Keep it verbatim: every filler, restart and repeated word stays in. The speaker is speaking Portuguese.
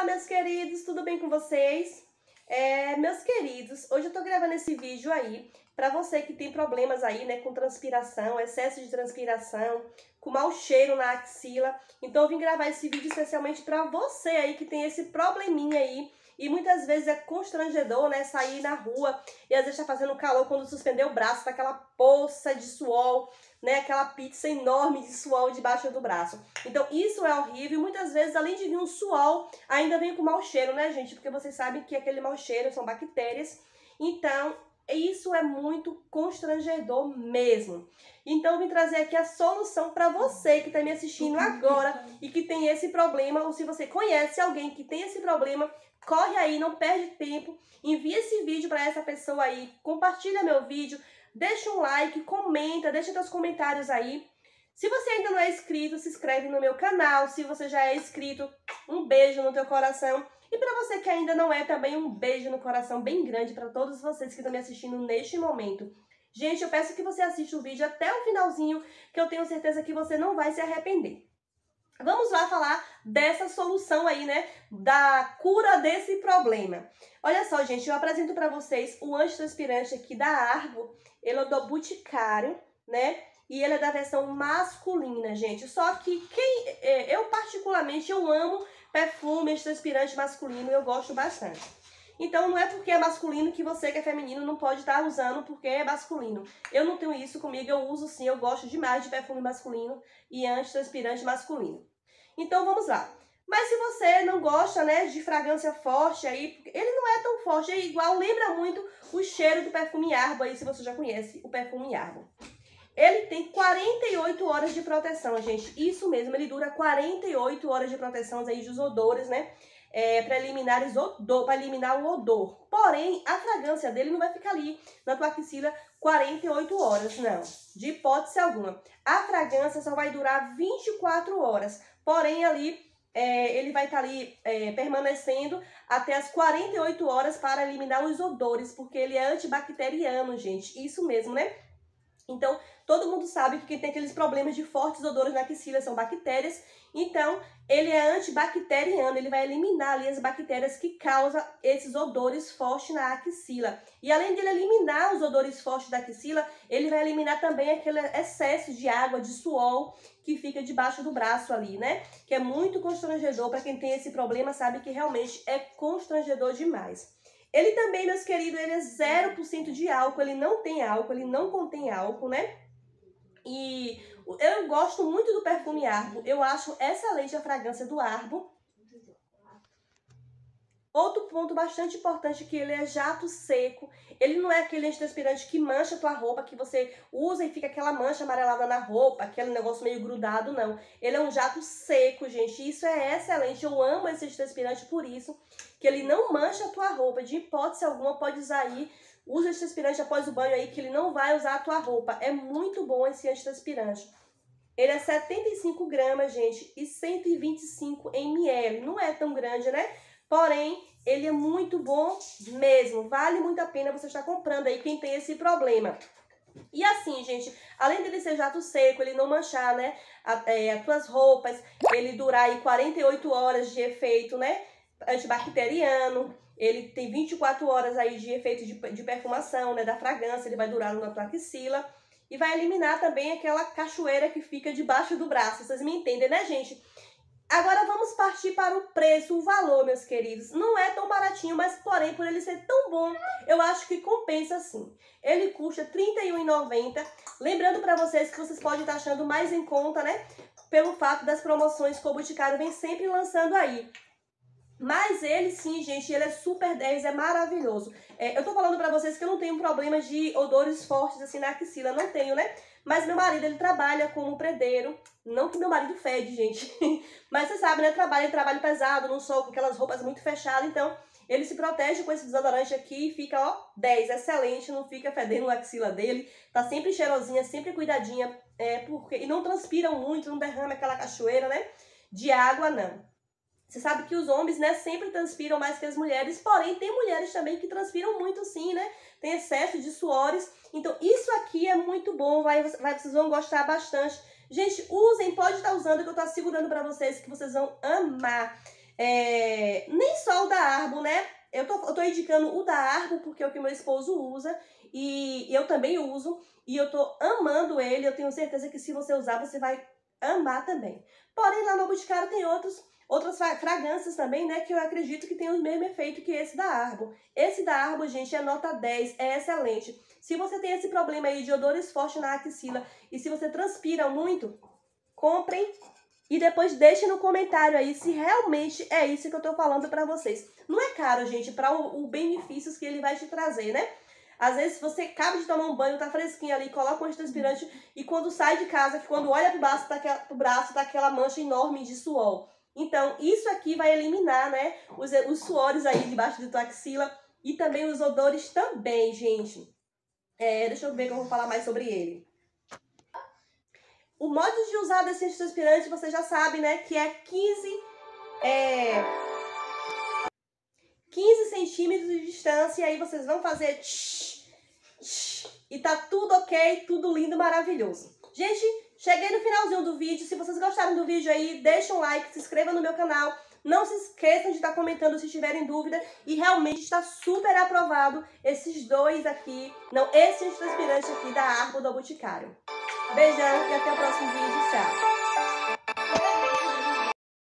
Olá, meus queridos, tudo bem com vocês? É, meus queridos, hoje eu tô gravando esse vídeo aí pra você que tem problemas aí, né, com transpiração, excesso de transpiração, com mau cheiro na axila. Então eu vim gravar esse vídeo especialmente pra você aí que tem esse probleminha aí. E muitas vezes é constrangedor, né, sair na rua e às vezes tá fazendo calor quando suspender o braço, tá aquela poça de suor, né, aquela pizza enorme de suor debaixo do braço. Então isso é horrível e muitas vezes, além de vir um suor, ainda vem com mau cheiro, né, gente? Porque vocês sabem que aquele mau cheiro são bactérias. Então isso é muito constrangedor mesmo. Então eu vim trazer aqui a solução para você que está me assistindo agora e que tem esse problema, ou se você conhece alguém que tem esse problema, corre aí, não perde tempo, envia esse vídeo para essa pessoa aí, compartilha meu vídeo, deixa um like, comenta, deixa seus comentários aí. Se você ainda não é inscrito, se inscreve no meu canal. Se você já é inscrito, um beijo no teu coração. E para você que ainda não é, também um beijo no coração bem grande para todos vocês que estão me assistindo neste momento. Gente, eu peço que você assista o vídeo até o finalzinho, que eu tenho certeza que você não vai se arrepender. Vamos lá falar dessa solução aí, né, da cura desse problema. Olha só, gente, eu apresento para vocês o antitranspirante aqui da Arbo, ele é do Boticário, né, e ele é da versão masculina, gente. Só que quem, eu particularmente, eu amo perfume antitranspirante masculino, eu gosto bastante. Então não é porque é masculino que você que é feminino não pode estar usando porque é masculino. Eu não tenho isso comigo, eu uso sim, eu gosto demais de perfume masculino e antitranspirante masculino. Então vamos lá. Mas se você não gosta, né, de fragrância forte aí, ele não é tão forte, é igual, lembra muito o cheiro do perfume Arbo aí, se você já conhece o perfume Arbo. Ele tem quarenta e oito horas de proteção, gente. Isso mesmo, ele dura quarenta e oito horas de proteção aí dos odores, né? É, para eliminar, eliminar o odor. Porém, a fragrância dele não vai ficar ali na tua axila quarenta e oito horas, não. De hipótese alguma. A fragrância só vai durar vinte e quatro horas. Porém, ali, é, ele vai estar tá ali é, permanecendo até as quarenta e oito horas para eliminar os odores, porque ele é antibacteriano, gente. Isso mesmo, né? Então, todo mundo sabe que quem tem aqueles problemas de fortes odores na axila são bactérias. Então, ele é antibacteriano, ele vai eliminar ali as bactérias que causam esses odores fortes na axila. E além de ele eliminar os odores fortes da axila, ele vai eliminar também aquele excesso de água, de suor que fica debaixo do braço ali, né? Que é muito constrangedor para quem tem esse problema, sabe que realmente é constrangedor demais. Ele também, meus queridos, ele é zero por cento de álcool, ele não tem álcool, ele não contém álcool, né? E eu gosto muito do perfume Arbo, eu acho excelente a fragrância do Arbo. Outro ponto bastante importante é que ele é jato seco, ele não é aquele antitranspirante que mancha a tua roupa, que você usa e fica aquela mancha amarelada na roupa, aquele negócio meio grudado, não. Ele é um jato seco, gente, isso é excelente, eu amo esse antitranspirante por isso, que ele não mancha a tua roupa, de hipótese alguma pode usar aí, usa esse antitranspirante após o banho aí, que ele não vai usar a tua roupa, é muito bom esse antitranspirante. Ele é setenta e cinco gramas, gente, e cento e vinte e cinco mililitros, não é tão grande, né? Porém, ele é muito bom mesmo, vale muito a pena você estar comprando aí quem tem esse problema. E assim, gente, além dele ser jato seco, ele não manchar, né, a, é, as tuas roupas, ele durar aí quarenta e oito horas de efeito, né, antibacteriano, ele tem vinte e quatro horas aí de efeito de, de perfumação, né, da fragrância, ele vai durar na tua axila e vai eliminar também aquela cachoeira que fica debaixo do braço, vocês me entendem, né, gente? Agora vamos partir para o preço, o valor, meus queridos. Não é tão baratinho, mas porém, por ele ser tão bom, eu acho que compensa sim. Ele custa trinta e um reais e noventa centavos. Lembrando para vocês que vocês podem estar achando mais em conta, né? Pelo fato das promoções que o Boticário vem sempre lançando aí. Mas ele sim, gente, ele é super dez, é maravilhoso. É, eu tô falando pra vocês que eu não tenho problema de odores fortes assim na axila, não tenho, né? Mas meu marido, ele trabalha como predeiro. Não que meu marido fede, gente. Mas você sabe, né? Trabalha em trabalho pesado, no sol, com aquelas roupas muito fechadas. Então, ele se protege com esse desodorante aqui e fica, ó, dez. Excelente, não fica fedendo a axila dele. Tá sempre cheirosinha, sempre cuidadinha. É, porque, e não transpiram muito, não derrama aquela cachoeira, né? De água, não. Você sabe que os homens, né, sempre transpiram mais que as mulheres, porém tem mulheres também que transpiram muito sim, né? Tem excesso de suores. Então isso aqui é muito bom, vai, vai, vocês vão gostar bastante. Gente, usem, pode estar usando, que eu tô assegurando pra vocês que vocês vão amar. É, nem só o da Arbo, né? Eu tô, eu tô indicando o da Arbo porque é o que meu esposo usa e eu também uso e eu tô amando ele. Eu tenho certeza que se você usar, você vai amar também. Porém, lá no Boticário tem outros, outras fragrâncias também, né? Que eu acredito que tem o mesmo efeito que esse da Arbo. Esse da Arbo, gente, é nota dez, é excelente. Se você tem esse problema aí de odores fortes na axila e se você transpira muito, comprem e depois deixem no comentário aí se realmente é isso que eu tô falando pra vocês. Não é caro, gente, para o, o benefícios que ele vai te trazer, né? Às vezes você acaba de tomar um banho, tá fresquinho ali, coloca um antitranspirante e quando sai de casa, que quando olha pro braço, tá aquela, pro braço, tá aquela mancha enorme de suor. Então, isso aqui vai eliminar, né, os, os suores aí debaixo de tua axila e também os odores também, gente. É, deixa eu ver que eu vou falar mais sobre ele. O modo de usar desse antitranspirante, você já sabe, né, que é quinze, é, quinze centímetros de distância, e aí vocês vão fazer tsh, tsh, e tá tudo ok, tudo lindo, maravilhoso. Gente, cheguei no finalzinho do vídeo. Se vocês gostaram do vídeo aí, deixa um like, se inscreva no meu canal. Não se esqueçam de estar comentando se tiverem dúvida. E realmente está super aprovado esses dois aqui, não, esse antitranspirante aqui da Arbo do Boticário. Beijão e até o próximo vídeo. Tchau!